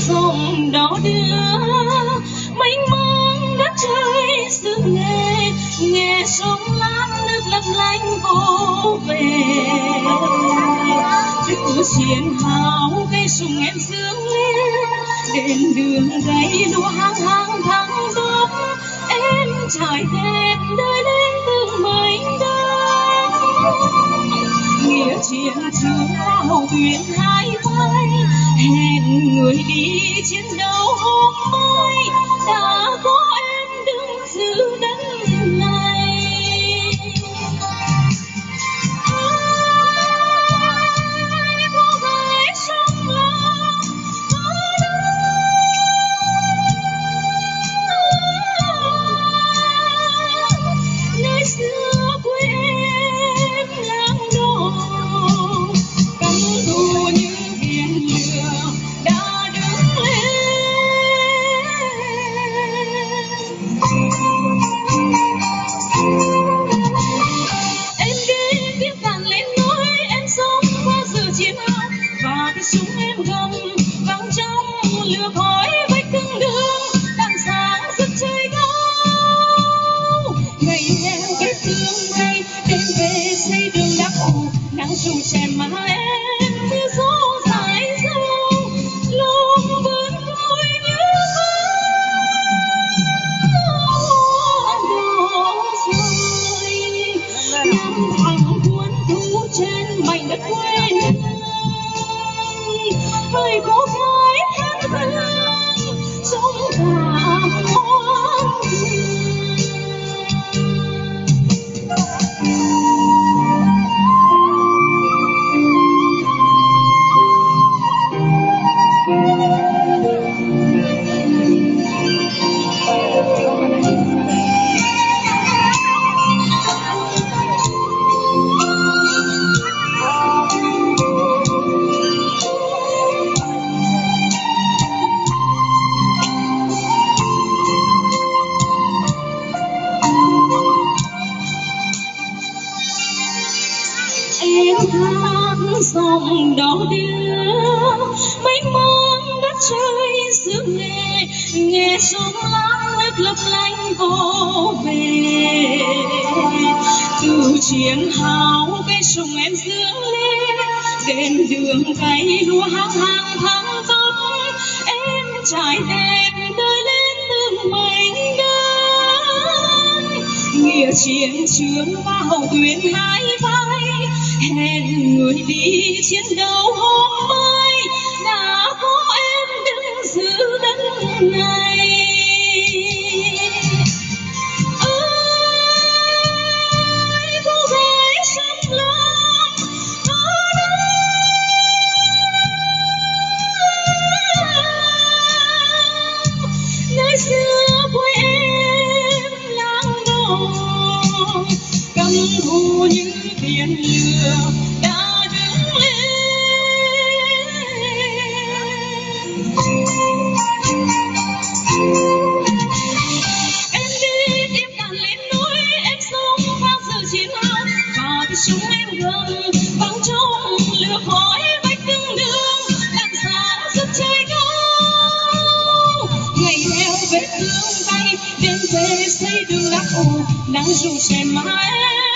sông đỏ đưa mênh mông đất trời xứ nghệ, nghe sông lam nước lấp lánh vô về. Từ chiến hào cây súng em dương lên, đến đường gây lúa hang hang thăng dốc, em trải đẹp đời lên từ mênh đất. Nghĩa chiến trường hậu tuyến hai vai, hẹn người đi chiến đấu hôm mai, đã có em đứng giữ đất này. Cô gái trong lòng nơi xưa quê em làng đổ, căm thù như biển lửa đã đứng lên. Em đi tiếp cận lên núi, em sống qua giờ chiến hào, và cái súng em gầm vang trong lửa khói vách cứng đường, đằng sáng rực trời cao. Ngày theo vết thương này đêm về xây đường đắp ủ, nắng dù chèm mà em như gió dài dâu, lòng vẫn vui như đổ rơi. Năm tháng cuốn thu trên mảnh đất quê hương, người cô gái thân thương sống cả hoang em hát dòng đỏ đưa mênh mông đất trời xứ nghệ, nghe sông lam nước lấp lánh vô về. Từ chiến hào cây súng em dương lên, đến đường cày lúa hang hang thăng dốc, em trải đẹp đời lên từng mảnh đất. Nghĩa chiến trường và hậu tuyến hai vai, hẹn người đi chiến đấu hôm mai, đã có em đứng giữ đất này. Ơi cô gái trong lòng nơi xưa quê em làng đổ, căm thù như biển lửa đã đứng lên. Em đi tiếp cận lên núi, em sống qua giờ chiến hào, và cái súng em gầm vang trong lửa khói vách cứng đường, đằng sáng rực trời cao. Ngày theo vết thương tay đêm về xây đường đắp ủ, nắng dù chèm mà em